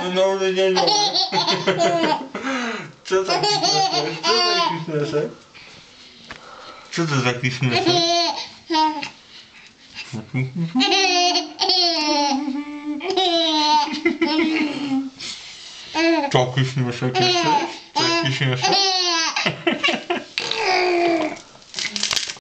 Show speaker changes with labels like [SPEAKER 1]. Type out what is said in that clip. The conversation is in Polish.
[SPEAKER 1] No, nie. Co taki śmieszek? Co taki śmieszek? Co to taki śmieszek? Taki śmieszek jesteś? Taki śmieszek?